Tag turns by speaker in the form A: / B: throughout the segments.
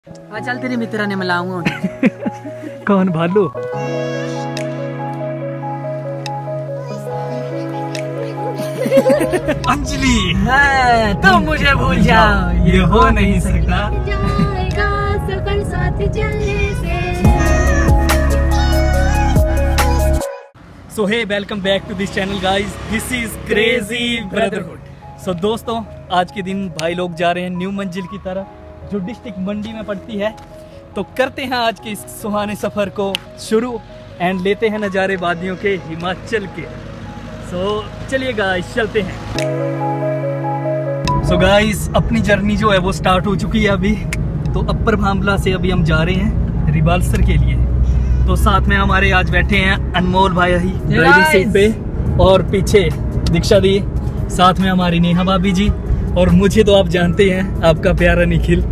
A: चल तेरे मित्र ने मिलाऊंगा।
B: कौन भालू? अंजलि
A: तुम मुझे भूल जाओ
B: ये हो नहीं सकता।
C: जाएगा सफर साथ चलने से।
B: So hey welcome back to this channel guys, this is crazy brotherhood. So दोस्तों, आज के दिन भाई लोग जा रहे हैं न्यू मंजिल की तरफ, जो डिस्ट्रिक्ट मंडी में पड़ती है। तो करते हैं आज के इस सुहाने सफर को शुरू एंड लेते हैं नज़ारे वादियों के, हिमाचल के। सो चलिए गाइस चलते हैं। सो गाइस, अपनी जर्नी जो है वो स्टार्ट हो चुकी है अभी। तो अपर भांबला से अभी हम जा रहे हैं रिवाल्सर के लिए। तो साथ में हमारे आज बैठे हैं अनमोल भाई ड्राइविंग सीट पे, और पीछे दीक्षा दी, साथ में हमारी नेहा भाभी जी, और मुझे तो आप जानते हैं आपका प्यारा निखिल।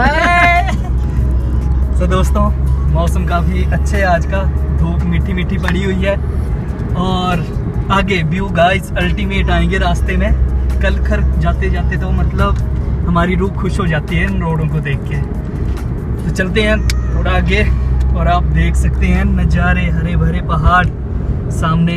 B: तो दोस्तों, मौसम काफी अच्छा है आज का, धूप मीठी मीठी पड़ी हुई है, और आगे व्यू गाइस अल्टीमेट आएंगे रास्ते में। कलखर जाते जाते तो मतलब हमारी रूह खुश हो जाती है इन रोडों को देख के। तो चलते हैं थोड़ा आगे, और आप देख सकते हैं नज़ारे, हरे भरे पहाड़ सामने।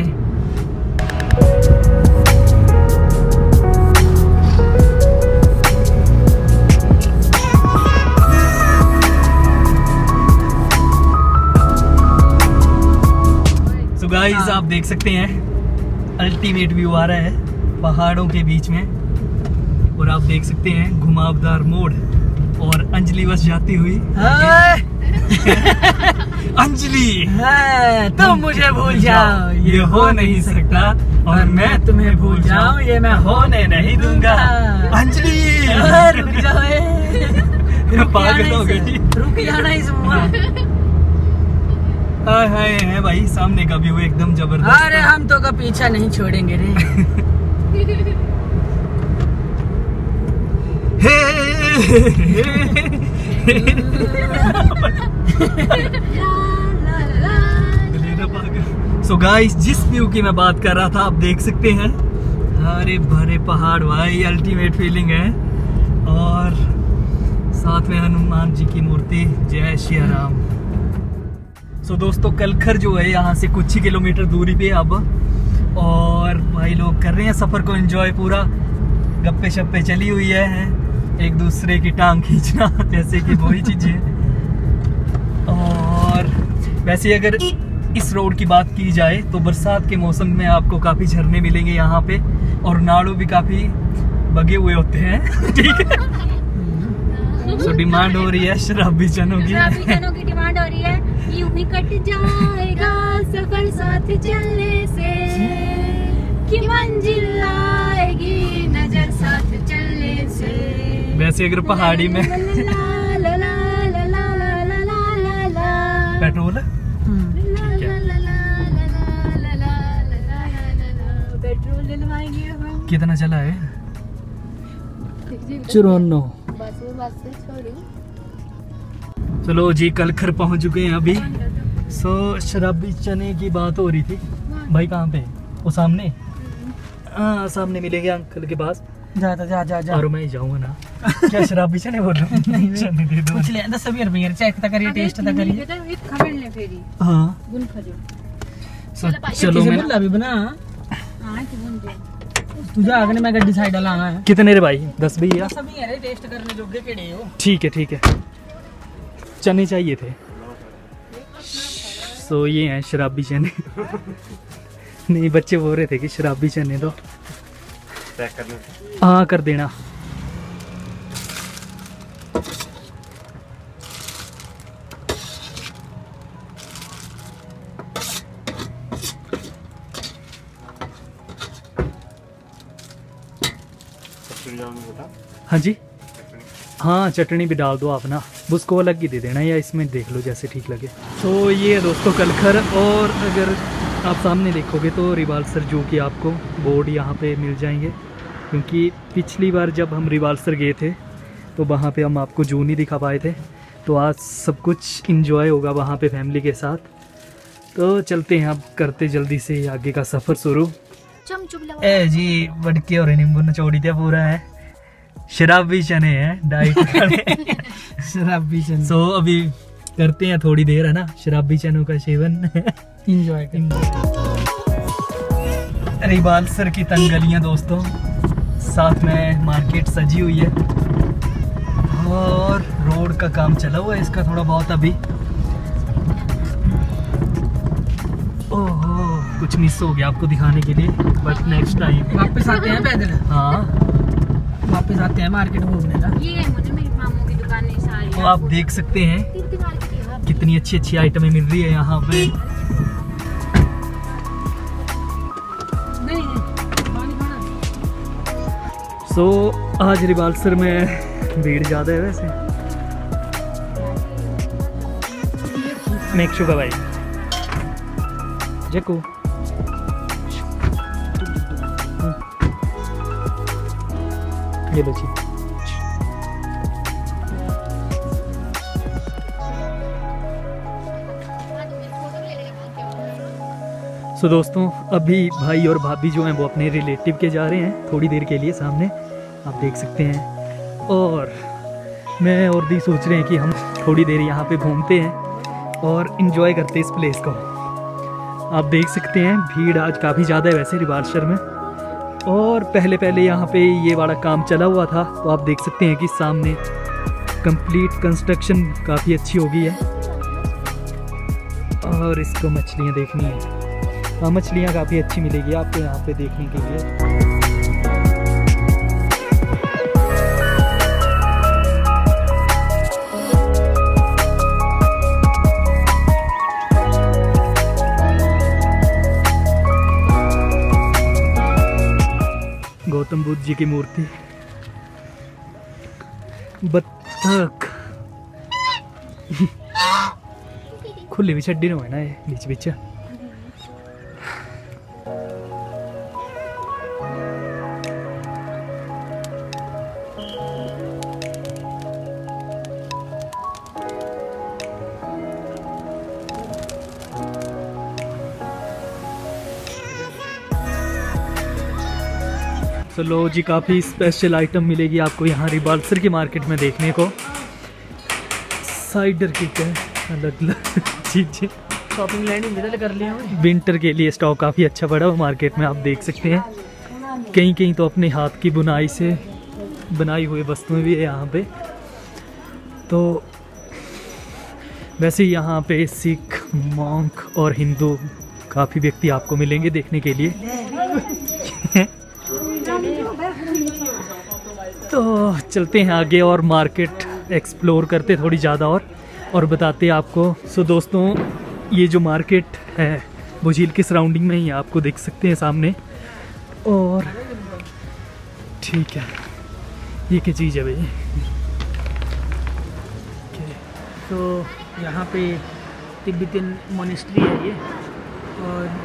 B: तो गाइस आप देख सकते हैं अल्टीमेट व्यू आ रहा है पहाड़ों के बीच में, और आप देख सकते हैं घुमावदार मोड़, और अंजलि बस जाती हुई। अंजलि
A: तुम मुझे भूल जाओ
B: ये हो नहीं सकता, और मैं तुम्हें भूल जाऊं ये मैं होने नहीं दूंगा। अंजलि
A: रुक जाओ,
B: पागल हो गई।
A: रुक जाना इस
B: हाय हाय है भाई, सामने का व्यू एकदम जबरदस्त।
A: अरे हम तो का पीछा नहीं छोड़ेंगे रे। सो गाइस, जिस व्यू की मैं बात कर रहा था आप देख सकते हैं, हरे भरे पहाड़ भाई, अल्टीमेट फीलिंग है, और साथ में हनुमान जी की मूर्ति। जय श्री राम। सो दोस्तों, कलखर जो है यहाँ से कुछ ही किलोमीटर दूरी पे अब, और भाई लोग कर रहे हैं सफर को एंजॉय पूरा। गप्पे शप्पे चली हुई है, एक दूसरे की टांग खींचना जैसे कि वही चीजें। और वैसे अगर इस रोड की बात की जाए तो बरसात के मौसम में आपको काफी झरने मिलेंगे यहाँ पे, और नाड़ू भी काफी बगे हुए होते हैं। ठीक है। सो डिमांड हो रही है शराबी चनों की।
C: शराबी चनों की डिमांड हो रही है। यूं ही कट जाएगा सफर साथ चलने से, कि मंजिल आएगी नजर साथ चलने से।
B: वैसे अगर पहाड़ी में पेट्रोल
C: पेट्रोल डलवाएंगे हम।
B: कितना चला है? 54। चलो जी, कलखर पहुंच चुके हैं अभी। सो शराबी चने की बात हो रही थी भाई, कहाँ पे? वो सामने, हाँ सामने मिलेंगे अंकल के पास।
A: जा जा जा जा,
B: और मैं जाऊंगा ना। क्या शराबी चने बोल रहा हूँ? चने दे दो।
A: पूछ ले 10 रुपये चेक तक करिए, टेस्ट तक करिए।
B: हाँ चलो मैं
A: अभी बना तुझा आगे मैं गड्डी साइड लाना है।
B: कितने रे भाई? 10 भैया।
A: सभी है रे, टेस्ट करने जोगे केड़े हो।
B: ठीक है ठीक है, चने चाहिए थे। सो ये हैं शराबी चने। नहीं, बच्चे बोल रहे थे कि शराबी चने दो। हाँ कर देना। हाँ जी, हाँ चटनी भी डाल दो आप ना, उसको अलग ही दे देना, या इसमें देख लो जैसे ठीक लगे। तो ये है दोस्तों कलखर, और अगर आप सामने देखोगे तो रिवाल्सर जू की आपको बोर्ड यहाँ पे मिल जाएंगे, क्योंकि पिछली बार जब हम रिवाल्सर गए थे तो वहाँ पे हम आपको जू नहीं दिखा पाए थे। तो आज सब कुछ इंजॉय होगा वहाँ पे फैमिली के साथ। तो चलते हैं अब, करते जल्दी से आगे का सफ़र शुरू।
C: ए
B: जी बड़के और नींबू नचोड़ी दिया पूरा है,
A: शराबी चने हैं, डाइट वाले
B: शराबी चने।
A: सो अभी करते हैं थोड़ी देर, है ना, शराबी चनों का सेवन।
B: इंजॉय
A: रिवाल्सर की तंग गलियां दोस्तों, साथ में मार्केट सजी हुई है और रोड का काम चला हुआ है इसका थोड़ा बहुत अभी। ओहो, कुछ मिस हो गया आपको दिखाने के लिए, बट नेक्स्ट टाइम
B: वापस आते हैं पैदल।
A: हाँ,
B: वापस आते हैं मार्केट घूमने का।
C: ये है मुझे मेरी मामू की दुकान नहीं सारी।
A: तो आप देख सकते हैं कितनी अच्छी अच्छी आइटमें मिल रही है यहाँ पे। सो आज रिवाल्सर में भीड़ ज़्यादा है वैसे। मेक शुगर भाई जेकू ये लो जी। सो दोस्तों अभी भाई और भाभी जो हैं वो अपने रिलेटिव के जा रहे हैं थोड़ी देर के लिए, सामने आप देख सकते हैं। और मैं और दी सोच रहे हैं कि हम थोड़ी देर यहाँ पे घूमते हैं और इन्जॉय करते हैं इस प्लेस को। आप देख सकते हैं भीड़ आज काफ़ी ज़्यादा है वैसे रिवाल्सर में। और पहले यहाँ पे ये वाला काम चला हुआ था, तो आप देख सकते हैं कि सामने कंप्लीट कंस्ट्रक्शन काफ़ी अच्छी हो गई है। और इसको मछलियाँ देखनी है, हाँ मछलियाँ काफ़ी अच्छी मिलेगी आपको यहाँ पे देखने के लिए। गौतम बुद्ध जी की मूर्ति, बत्तख खुले भी छड्डी ना ना ये बीच बीच। तो लो जी, काफ़ी स्पेशल आइटम मिलेगी आपको यहाँ रिवाल्सर की मार्केट में देखने को। साइडर किट है, अलग अलग चीज़ें,
B: शॉपिंग लैंडिंग कर लिया।
A: विंटर के लिए स्टॉक काफ़ी अच्छा पड़ा हुआ मार्केट में, आप देख सकते हैं। कहीं कहीं तो अपने हाथ की बुनाई से बनाई हुई वस्तुएं भी है यहाँ पे। तो वैसे यहाँ पे सिख, मॉन्क और हिंदू काफ़ी व्यक्ति आपको मिलेंगे देखने के लिए। तो चलते हैं आगे और मार्केट एक्सप्लोर करते थोड़ी ज़्यादा और बताते हैं आपको। सो दोस्तों ये जो मार्केट है वो झील के सराउंडिंग में ही आपको देख सकते हैं सामने। और ठीक है, ये क्या चीज़ है भाई?
B: तो यहाँ पे तिब्बतियन मोनेस्ट्री है ये। और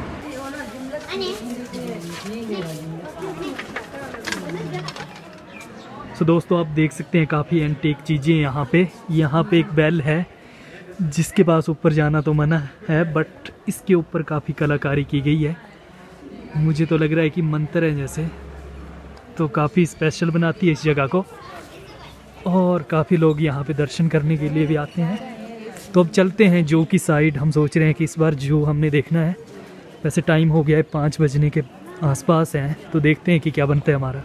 A: तो दोस्तों आप देख सकते हैं काफ़ी एंटीक चीज़ें यहाँ पे एक बेल है जिसके पास ऊपर जाना तो मना है, बट इसके ऊपर काफ़ी कलाकारी की गई है। मुझे तो लग रहा है कि मंत्र है जैसे, तो काफ़ी स्पेशल बनाती है इस जगह को। और काफ़ी लोग यहाँ पे दर्शन करने के लिए भी आते हैं। तो अब चलते हैं जू की साइड। हम सोच रहे हैं कि इस बार जू हमने देखना है। वैसे टाइम हो गया है 5 बजने के आसपास हैं, तो देखते हैं कि क्या बनता है हमारा।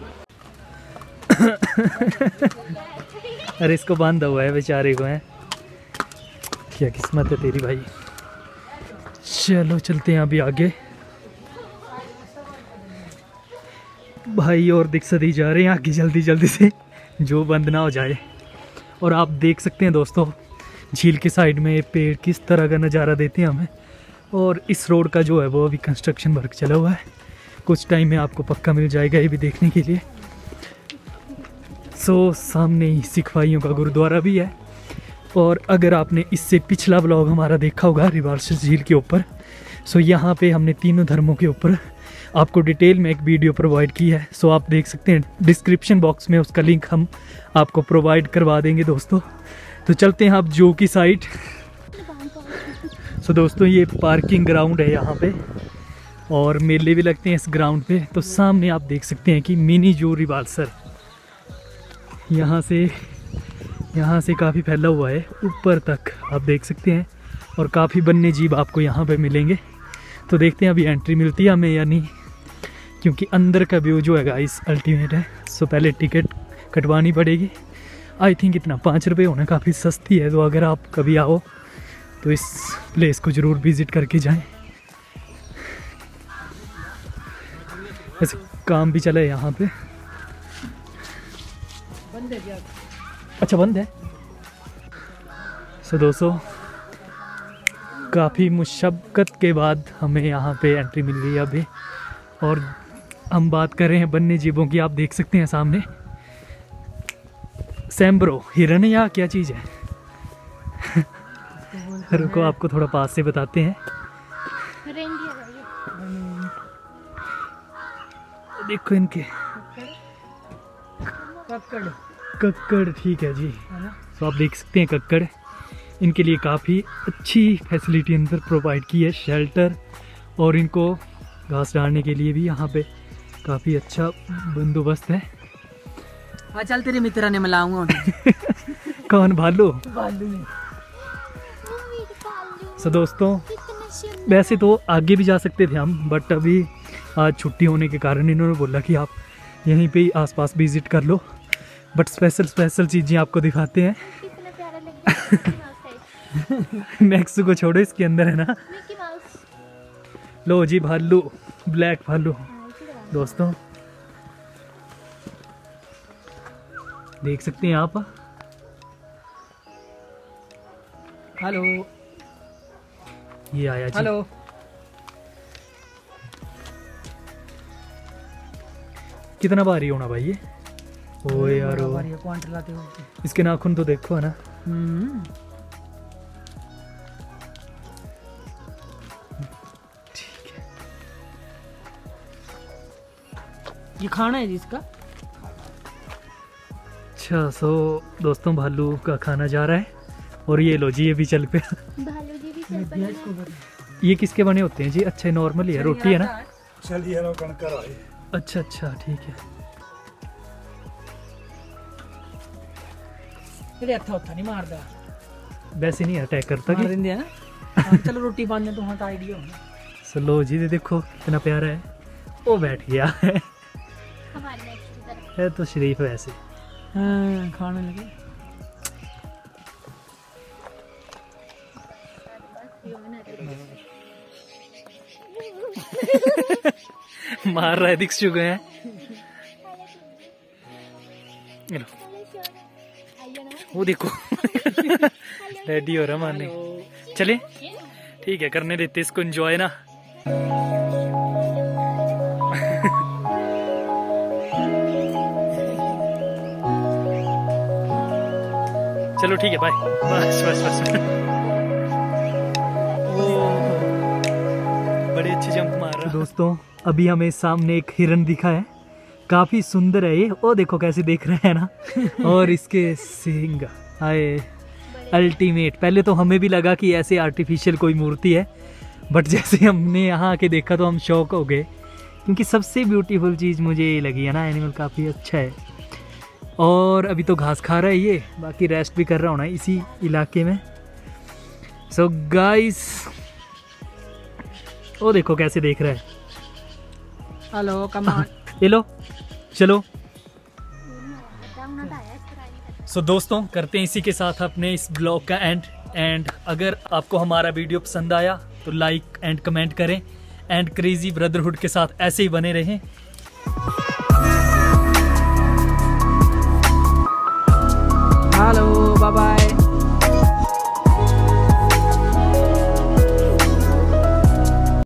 A: अरे इसको बांधा हुआ है बेचारे को, है क्या किस्मत है तेरी भाई। चलो चलते हैं अभी आगे। भाई और दिक्कत ही जा रहे हैं आगे जल्दी जल्दी से, जो बंद ना हो जाए। और आप देख सकते हैं दोस्तों झील के साइड में पेड़ किस तरह का नज़ारा देते हैं हमें। और इस रोड का जो है वो अभी कंस्ट्रक्शन वर्क चला हुआ है, कुछ टाइम में आपको पक्का मिल जाएगा ये भी देखने के लिए। सो सामने ही सिख भाइयों का गुरुद्वारा भी है। और अगर आपने इससे पिछला ब्लॉग हमारा देखा होगा रिवाल्सर झील के ऊपर, सो यहाँ पे हमने तीनों धर्मों के ऊपर आपको डिटेल में एक वीडियो प्रोवाइड की है। सो आप देख सकते हैं डिस्क्रिप्शन बॉक्स में उसका लिंक हम आपको प्रोवाइड करवा देंगे दोस्तों। तो चलते हैं आप जू की साइड। सो दोस्तों ये पार्किंग ग्राउंड है यहाँ पे और मेले भी लगते हैं इस ग्राउंड पे। तो सामने आप देख सकते हैं कि मिनी जू रिवाल्सर।
B: यहाँ से काफ़ी फैला हुआ है ऊपर तक, आप देख सकते हैं। और काफ़ी वन्य जीव आपको यहाँ पे मिलेंगे। तो देखते हैं अभी एंट्री मिलती है हमें या नहीं, क्योंकि अंदर का व्यू जो है गाइस अल्टीमेट है। सो पहले टिकट कटवानी पड़ेगी। आई थिंक इतना 5 रुपये होना काफ़ी सस्ती है। तो अगर आप कभी आओ तो इस प्लेस को ज़रूर विज़िट करके जाएं। वैसे काम भी चला है यहाँ पे।
A: बंद है क्या?
B: अच्छा बंद है। सो दोस्तों काफ़ी मुशक्क़त के बाद हमें यहाँ पे एंट्री मिल गई है अभी। और हम बात कर रहे हैं वन्य जीवों की। आप देख सकते हैं सामने सैम्ब्रो हिरन है या क्या चीज़ है? रुको आपको थोड़ा पास से बताते हैं। देखो इनके कक्कड़, ठीक है जी। तो आप देख सकते हैं कक्कड़। इनके लिए काफ़ी अच्छी फैसिलिटी अंदर प्रोवाइड की है, शेल्टर, और इनको घास डालने के लिए भी यहाँ पे काफ़ी अच्छा बंदोबस्त है।
A: हाँ चल तेरे मित्र ने मिलाऊंगा।
B: कौन? भालू। सो दोस्तों वैसे तो आगे भी जा सकते थे हम, बट अभी आज छुट्टी होने के कारण इन्होंने बोला कि आप यहीं पे ही आसपास विजिट कर लो। बट स्पेशल चीज़ें आपको दिखाते हैं। मैक्स को छोड़ो, इसके अंदर है ना। लो जी भालू, ब्लैक भालू दोस्तों देख सकते हैं आप।
A: हेलो,
B: ये आया जी।
A: हेलो।
B: कितना भारी होना भाई ये? ओ यार
A: क्वांटल लाते हो।
B: इसके नाखून तो देखो है ना। ठीक है,
A: ये खाना है जिसका।
B: अच्छा सो दोस्तों भालू का खाना जा रहा है। और ये लो जी, ये भी चल पे।
C: भालू जी भी चल पड़े।
B: ये किसके बने होते हैं जी? अच्छा नॉर्मल ही है, रोटी है ना।
D: चलिए लो कणकर आए।
B: अच्छा अच्छा ठीक है।
A: तेरे हत्था नहीं मारदा,
B: वैसे नहीं अटैक करता
A: मार
B: कि।
A: देंगे है ना। चलो रोटी पाने तो हाँ आइडिया हो।
B: सो लो जी, देखो कितना प्यारा है। वो बैठ गया है।
C: हमारे नेक्स्ट की तरफ।
B: है तो शरीफ है वैसे।
A: हाँ खाने लगे।
B: मार रहा है, दिख चुके हैं। वो देखो रेडी हो रहा मारने। चले ठीक है, करने देते इसको एंजॉय ना। चलो ठीक है, बाय। बस बस बस। बड़े अच्छे जंप मार रहा। दोस्तों अभी हमें सामने एक हिरन दिखा है, काफी सुंदर है ये। ओ देखो कैसे देख रहे हैं ना। और इसके सींग आए अल्टीमेट। पहले तो हमें भी लगा कि ऐसे आर्टिफिशियल कोई मूर्ति है, बट जैसे हमने यहाँ आके देखा तो हम शॉक हो गए, क्योंकि सबसे ब्यूटीफुल चीज़ मुझे ये लगी है ना, एनिमल काफ़ी अच्छा है। और अभी तो घास खा रहा है ये, बाकी रेस्ट भी कर रहा होना इसी इलाके में। सो गाइस ओ देखो कैसे देख रहा है।
A: Hello come on.
B: ये लो चलो। सो दोस्तों करते हैं इसी के साथ अपने इस ब्लॉग का एंड अगर आपको हमारा वीडियो पसंद आया तो लाइक एंड कमेंट करें, एंड क्रेजी ब्रदरहुड के साथ ऐसे ही बने रहें।
A: Hello bye bye.